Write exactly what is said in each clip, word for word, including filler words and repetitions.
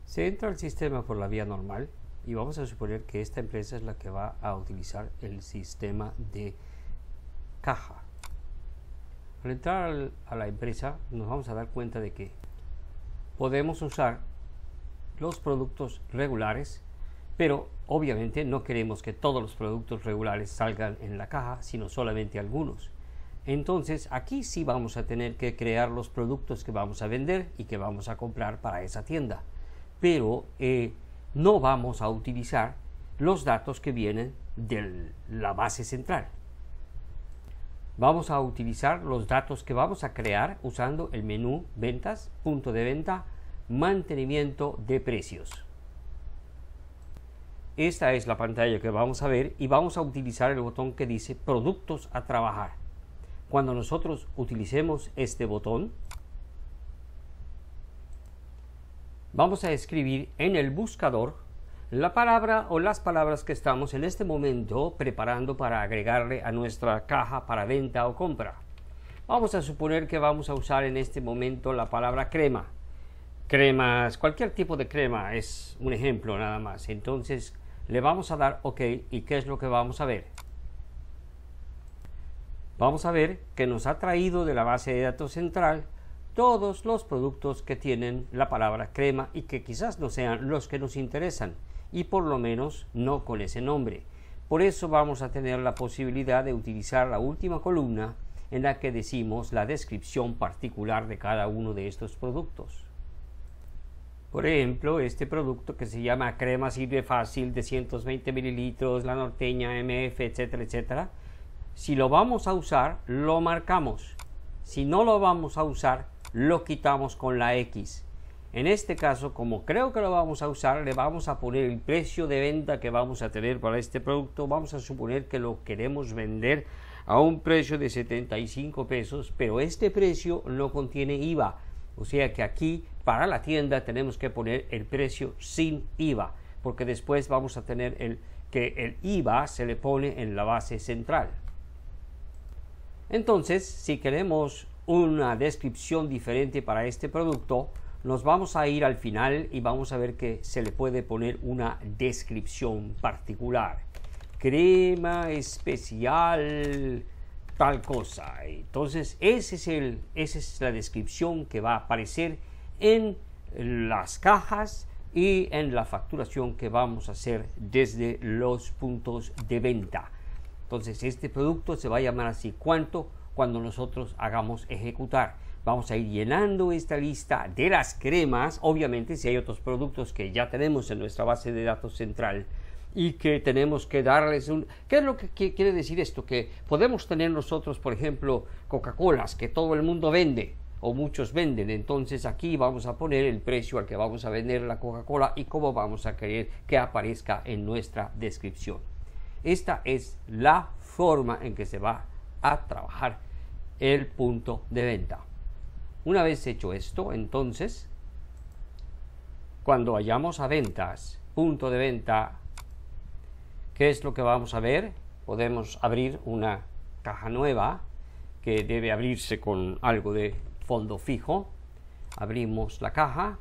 Se entra al sistema por la vía normal y vamos a suponer que esta empresa es la que va a utilizar el sistema de caja. Al entrar a la empresa nos vamos a dar cuenta de que podemos usar los productos regulares, pero obviamente no queremos que todos los productos regulares salgan en la caja, sino solamente algunos. Entonces aquí sí vamos a tener que crear los productos que vamos a vender y que vamos a comprar para esa tienda, pero eh, no vamos a utilizar los datos que vienen de la base central. Vamos a utilizar los datos que vamos a crear usando el menú ventas, punto de venta, mantenimiento de precios. Esta es la pantalla que vamos a ver y vamos a utilizar el botón que dice productos a trabajar. Cuando nosotros utilicemos este botón, vamos a escribir en el buscador la palabra o las palabras que estamos en este momento preparando para agregarle a nuestra caja para venta o compra. Vamos a suponer que vamos a usar en este momento la palabra crema. Cremas, cualquier tipo de crema es un ejemplo nada más. Entonces le vamos a dar OK y ¿qué es lo que vamos a ver? Vamos a ver que nos ha traído de la base de datos central todos los productos que tienen la palabra crema y que quizás no sean los que nos interesan y por lo menos no con ese nombre. Por eso vamos a tener la posibilidad de utilizar la última columna en la que decimos la descripción particular de cada uno de estos productos. Por ejemplo, este producto que se llama crema sirve fácil de ciento veinte mililitros, la norteña, M F, etcétera, etcétera. Si lo vamos a usar, lo marcamos. Si no lo vamos a usar, lo quitamos con la X. En este caso, como creo que lo vamos a usar, le vamos a poner el precio de venta que vamos a tener para este producto. Vamos a suponer que lo queremos vender a un precio de setenta y cinco pesos, pero este precio no contiene I V A. O sea que aquí, para la tienda, tenemos que poner el precio sin I V A, porque después vamos a tener el, que el I V A se le pone en la base central. Entonces, si queremos una descripción diferente para este producto, nos vamos a ir al final y vamos a ver que se le puede poner una descripción particular. Crema especial tal cosa. Entonces, ese es el, esa es la descripción que va a aparecer en las cajas y en la facturación que vamos a hacer desde los puntos de venta. Entonces, este producto se va a llamar así. ¿Cuánto? Cuando nosotros hagamos ejecutar. Vamos a ir llenando esta lista de las cremas. Obviamente, si hay otros productos que ya tenemos en nuestra base de datos central y que tenemos que darles un... ¿Qué es lo que, que quiere decir esto? Que podemos tener nosotros, por ejemplo, Coca-Colas, que todo el mundo vende o muchos venden. Entonces aquí vamos a poner el precio al que vamos a vender la Coca-Cola y cómo vamos a querer que aparezca en nuestra descripción. Esta es la forma en que se va a trabajar el punto de venta. Una vez hecho esto, entonces, cuando vayamos a ventas, punto de venta, ¿qué es lo que vamos a ver? Podemos abrir una caja nueva que debe abrirse con algo de fondo fijo. Abrimos la caja.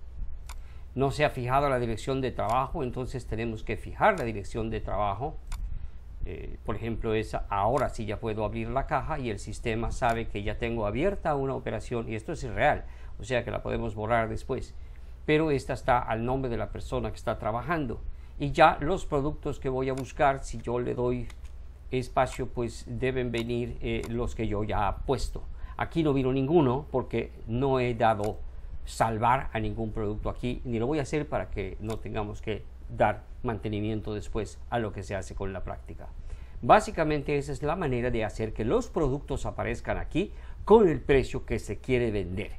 No se ha fijado la dirección de trabajo, entonces tenemos que fijar la dirección de trabajo. Eh, por ejemplo, esa, ahora sí ya puedo abrir la caja y el sistema sabe que ya tengo abierta una operación y esto es irreal, o sea que la podemos borrar después, pero esta está al nombre de la persona que está trabajando y ya los productos que voy a buscar, si yo le doy espacio, pues deben venir eh, los que yo ya he puesto. Aquí no vino ninguno porque no he dado salvar a ningún producto aquí, ni lo voy a hacer para que no tengamos que dar mantenimiento después a lo que se hace con la práctica. Básicamente esa es la manera de hacer que los productos aparezcan aquí con el precio que se quiere vender.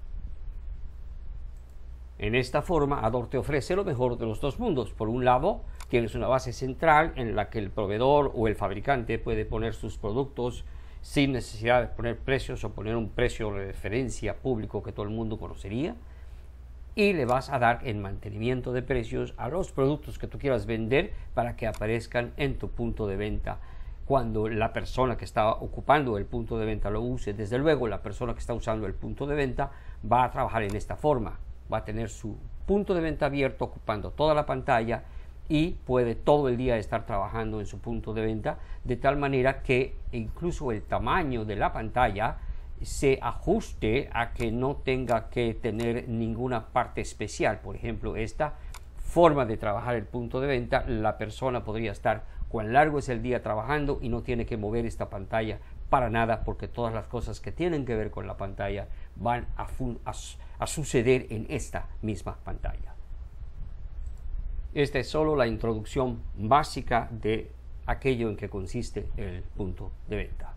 En esta forma, Ador te ofrece lo mejor de los dos mundos. Por un lado, tienes una base central en la que el proveedor o el fabricante puede poner sus productos sin necesidad de poner precios o poner un precio de referencia público que todo el mundo conocería. Y le vas a dar el mantenimiento de precios a los productos que tú quieras vender para que aparezcan en tu punto de venta. Cuando la persona que está ocupando el punto de venta lo use, desde luego la persona que está usando el punto de venta va a trabajar en esta forma. Va a tener su punto de venta abierto ocupando toda la pantalla y puede todo el día estar trabajando en su punto de venta, de tal manera que incluso el tamaño de la pantalla se ajuste a que no tenga que tener ninguna parte especial. Por ejemplo, esta forma de trabajar el punto de venta, la persona podría estar cuán largo es el día trabajando y no tiene que mover esta pantalla para nada, porque todas las cosas que tienen que ver con la pantalla van a, a, a suceder en esta misma pantalla. Esta es solo la introducción básica de aquello en que consiste el punto de venta.